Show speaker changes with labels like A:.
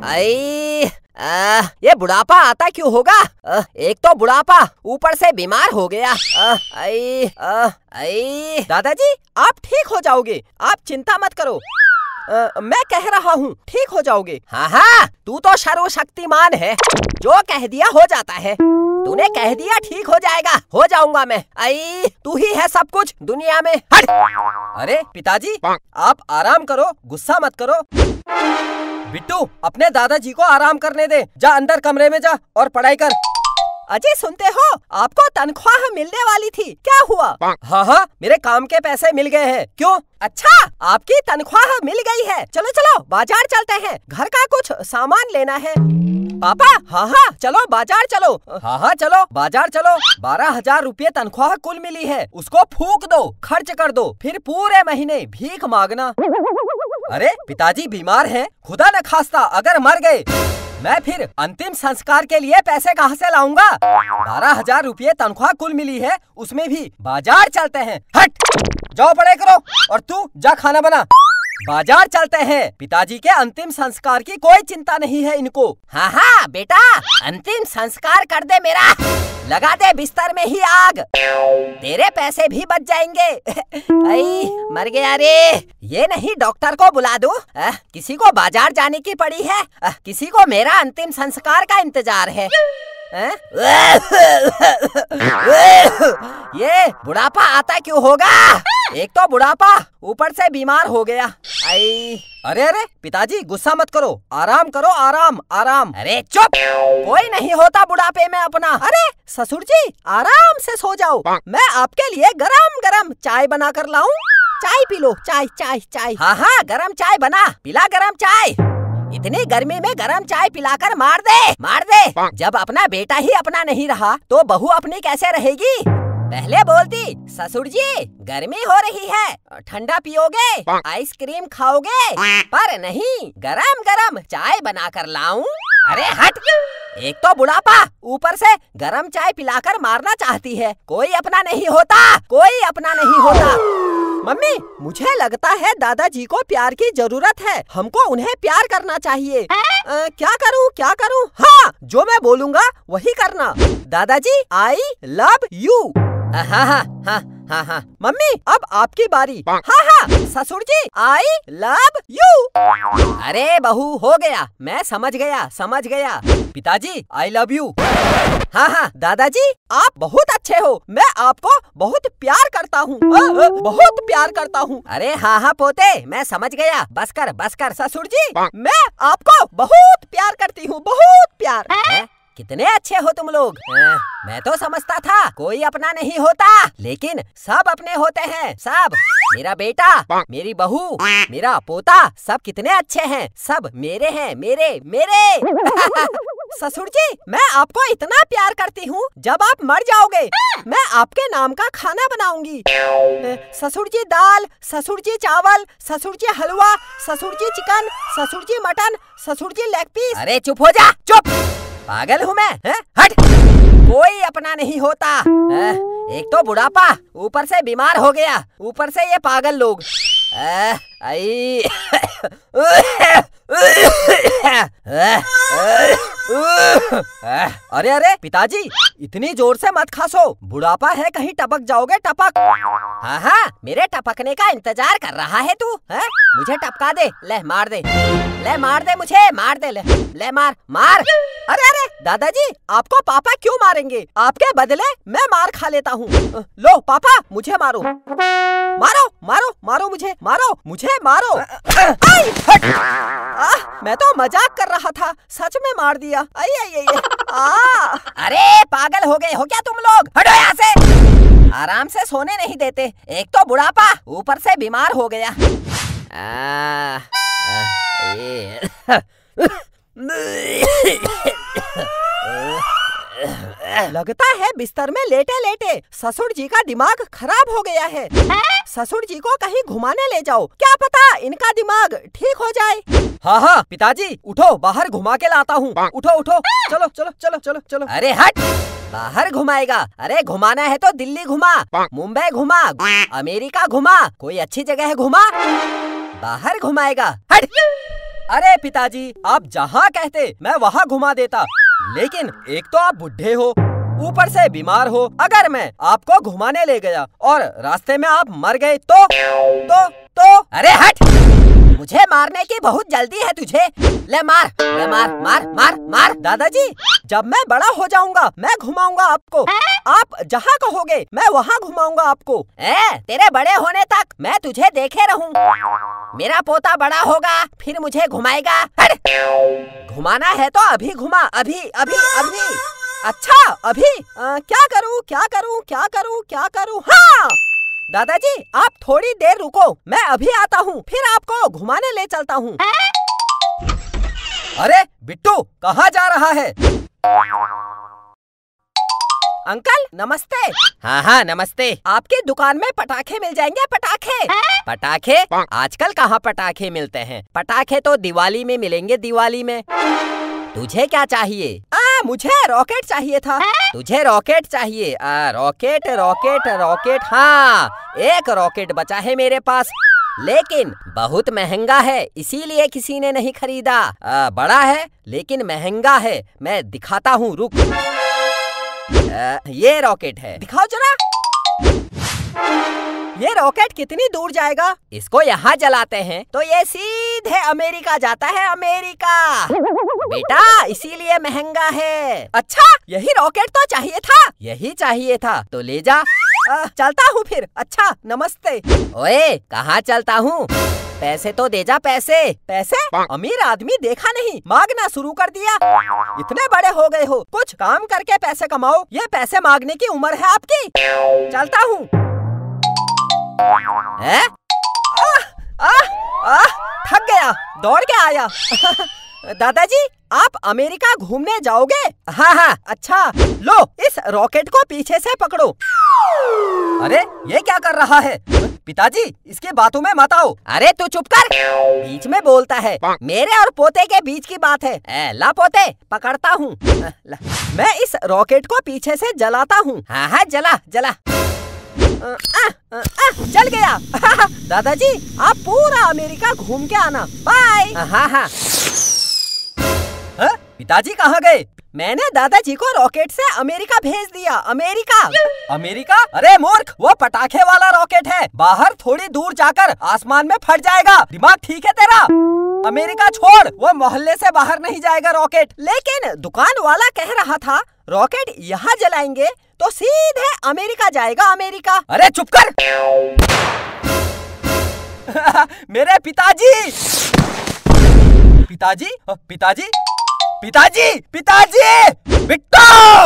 A: आई ये बुढ़ापा आता क्यों होगा? एक तो बुढ़ापा, ऊपर से बीमार हो गया। आई दादाजी, आप ठीक हो जाओगे, आप चिंता मत करो। मैं कह रहा हूँ ठीक हो जाओगे। हाँ हाँ, तू तो सर्वशक्तिमान है, जो कह दिया हो जाता है। तूने कह दिया ठीक हो जाएगा, हो जाऊंगा मैं। आई तू ही है सब कुछ दुनिया में। हट! अरे पिताजी, आप आराम करो, गुस्सा मत करो। बिट्टू, अपने दादाजी को आराम करने दे। जा अंदर कमरे में जा और पढ़ाई कर। अजय सुनते हो, आपको तनख्वाह मिलने वाली थी, क्या हुआ? हाँ हाँ, मेरे काम के पैसे मिल गए हैं। क्यों? अच्छा, आपकी तनख्वाह मिल गई है। चलो चलो बाजार चलते हैं, घर का कुछ सामान लेना है। पापा, हाँ हाँ चलो बाजार चलो। हाँ हाँ चलो बाजार चलो। 12,000 रुपये तनख्वाह कुल मिली है, उसको फूक दो, खर्च कर दो, फिर पूरे महीने भीख मांगना। अरे पिताजी बीमार हैं, खुदा न खास्ता अगर मर गए, मैं फिर अंतिम संस्कार के लिए पैसे कहाँ से लाऊंगा? 12,000 रुपये तनख्वाह कुल मिली है, उसमें भी बाजार चलते हैं। हट! जाओ पढ़ाई करो, और तू जा खाना बना। बाजार चलते हैं, पिताजी के अंतिम संस्कार की कोई चिंता नहीं है इनको। हाँ हाँ बेटा, अंतिम संस्कार कर दे मेरा, लगा दे बिस्तर में ही आग, तेरे पैसे भी बच जाएंगे। आई मर गया रे। ये नहीं डॉक्टर को बुला दूं? किसी को बाजार जाने की पड़ी है, किसी को मेरा अंतिम संस्कार का इंतजार है। ये बुढ़ापा आता क्यों होगा? एक तो बुढ़ापा, ऊपर से बीमार हो गया। आई अरे अरे पिताजी, गुस्सा मत करो, आराम करो, आराम आराम। अरे चुप, कोई नहीं होता बुढ़ापे में अपना। अरे ससुर जी, आराम से सो जाओ, मैं आपके लिए गरम गरम चाय बना कर लाऊं। चाय पी लो, चाय चाय चाय। हाँ हाँ, गरम चाय बना, पिला गरम चाय। इतनी गर्मी में गरम चाय पिलाकर मार दे, मार दे। जब अपना बेटा ही अपना नहीं रहा, तो बहू अपनी कैसे रहेगी? पहले बोलती, ससुर जी गर्मी हो रही है, ठंडा पियोगे, आइसक्रीम खाओगे, पर नहीं, गरम गरम चाय बना कर लाऊं। अरे हट! एक तो बुढ़ापा, ऊपर से गरम चाय पिलाकर मारना चाहती है। कोई अपना नहीं होता, कोई अपना नहीं होता। मम्मी, मुझे लगता है दादाजी को प्यार की जरूरत है, हमको उन्हें प्यार करना चाहिए। क्या करूं, क्या करूं? हाँ, जो मैं बोलूँगा वही करना। दादाजी, आई लव यू। हाँ हाँ हाँ हाँ हाँ। मम्मी, अब आपकी बारी। हाँ हाँ ससुर जी, आई लव यू। अरे बहू, हो गया, मैं समझ गया समझ गया। पिताजी, आई लव यू। हाँ हाँ दादाजी, आप बहुत अच्छे हो, मैं आपको बहुत प्यार करता हूँ, बहुत प्यार करता हूँ। अरे हाँ हाँ पोते, मैं समझ गया, बस कर ससुर जी, मैं आपको बहुत प्यार करती हूँ, बहुत प्यार। कितने अच्छे हो तुम लोग। मैं तो समझता था कोई अपना नहीं होता, लेकिन सब अपने होते हैं, सब। मेरा बेटा, मेरी बहू, मेरा पोता, सब कितने अच्छे हैं, सब मेरे हैं, मेरे मेरे। ससुर जी, मैं आपको इतना प्यार करती हूँ, जब आप मर जाओगे मैं आपके नाम का खाना बनाऊंगी। ससुर जी दाल, ससुर जी चावल, ससुर जी हलवा, ससुर जी चिकन, ससुर जी मटन, ससुर जी लेग पीस। अरे चुप हो जा, चुप, पागल हूँ मैं? हट! कोई अपना नहीं होता। एक तो बुढ़ापा, ऊपर से बीमार हो गया, ऊपर से ये पागल लोग। आई अरे अरे पिताजी, इतनी जोर से मत खासो, बुढ़ापा है, कहीं टपक जाओगे, टपक। हाँ हाँ, मेरे टपकने का इंतजार कर रहा है तू? मुझे टपका दे, ले मार दे, ले मार दे, मुझे मार दे, ले मार मार। अरे अरे दादाजी, आपको पापा क्यों मारेंगे? आपके बदले मैं मार खा लेता हूँ। लो पापा, मुझे मारो, मारो मारो मारो, मुझे मारो, मुझे मारो। आई, हट! मैं तो मजाक कर रहा था, सच में मार दिया। आई आई आई। अरे पागल हो गए हो क्या तुम लोग? हटो यहाँ से, आराम से सोने नहीं देते। एक तो बुढ़ापा, ऊपर से बीमार हो गया। लगता है बिस्तर में लेटे लेटे ससुर जी का दिमाग खराब हो गया है। ससुर जी को कहीं घुमाने ले जाओ, क्या पता इनका दिमाग ठीक हो जाए। हाँ हाँ पिताजी, उठो, बाहर घुमा के लाता हूँ। उठो उठो, चलो चलो चलो चलो चलो। अरे हट! बाहर घुमाएगा? अरे घुमाना है तो दिल्ली घुमा, मुंबई घुमा, अमेरिका घुमा, कोई अच्छी जगह है घुमा, बाहर घुमाएगा। हट! अरे पिताजी, आप जहाँ कहते मैं वहाँ घुमा देता, लेकिन एक तो आप बुढ़े हो, ऊपर से बीमार हो। अगर मैं आपको घुमाने ले गया और रास्ते में आप मर गए तो अरे हट, मुझे मारने की बहुत जल्दी है तुझे। ले मार, ले मार, मार मार मार। दादाजी, जब मैं बड़ा हो जाऊंगा मैं घुमाऊंगा आपको। आप जहाँ कहोगे मैं वहाँ घुमाऊंगा आपको। तेरे बड़े होने तक मैं तुझे देखे रहूं। मेरा पोता बड़ा होगा फिर मुझे घुमाएगा। हट। घुमाना है तो अभी घुमा, अभी अभी अभी। अच्छा अभी क्या करूँ क्या करूँ क्या करूँ क्या करूँ? हाँ दादाजी, आप थोड़ी देर रुको, मैं अभी आता हूँ, फिर आपको घुमाने ले चलता हूँ। अरे बिट्टू, कहाँ जा रहा है? अंकल नमस्ते। हाँ हाँ नमस्ते। आपकी दुकान में पटाखे मिल जाएंगे? पटाखे? पटाखे? आजकल कहाँ पटाखे मिलते हैं? पटाखे तो दिवाली में मिलेंगे, दिवाली में। तुझे क्या चाहिए? मुझे रॉकेट चाहिए था। तुझे रॉकेट चाहिए? Rocket rocket rocket. हाँ, एक रॉकेट बचा है मेरे पास, लेकिन बहुत महंगा है, इसीलिए किसी ने नहीं खरीदा। बड़ा है लेकिन महंगा है, मैं दिखाता हूँ, रुक। ये रॉकेट है, दिखाओ जरा। ये रॉकेट कितनी दूर जाएगा? इसको यहाँ जलाते हैं तो ये सीधे अमेरिका जाता है, अमेरिका। बेटा इसीलिए महंगा है। अच्छा, यही रॉकेट तो चाहिए था? यही चाहिए था तो ले जा। चलता हूँ फिर। अच्छा नमस्ते। ओए कहाँ चलता हूँ? पैसे तो दे जा, पैसे। पैसे? अमीर आदमी देखा नहीं, मांगना शुरू कर दिया। इतने बड़े हो गए हो, कुछ काम करके पैसे कमाओ। ये पैसे मांगने की उम्र है आपकी? चलता हूँ। थक गया, दौड़ के आया। दादाजी, आप अमेरिका घूमने जाओगे? हाँ हाँ। अच्छा लो, इस रॉकेट को पीछे से पकड़ो। अरे ये क्या कर रहा है? पिताजी, इसकी बातों में मत आओ। अरे तू चुप कर, बीच में बोलता है। मेरे और पोते के बीच की बात है। ला पोते, पकड़ता हूँ। मैं इस रॉकेट को पीछे से जलाता हूँ। हाँ हाँ जला जला। चल गया। दादाजी, आप पूरा अमेरिका घूम के आना। बाय। हाँ हाँ। पिताजी कहाँ गए? मैंने दादाजी को रॉकेट से अमेरिका भेज दिया। अमेरिका? अमेरिका? अरे मूर्ख, वो पटाखे वाला रॉकेट है, बाहर थोड़ी दूर जाकर आसमान में फट जाएगा। दिमाग ठीक है तेरा? अमेरिका छोड़, वो मोहल्ले से बाहर नहीं जाएगा रॉकेट। लेकिन दुकान वाला कह रहा था रॉकेट यहाँ जलाएंगे तो सीधे अमेरिका जाएगा, अमेरिका। अरे चुप कर। मेरे पिताजी, पिताजी, पिताजी, पिताजी, पिताजी, बिट्टू।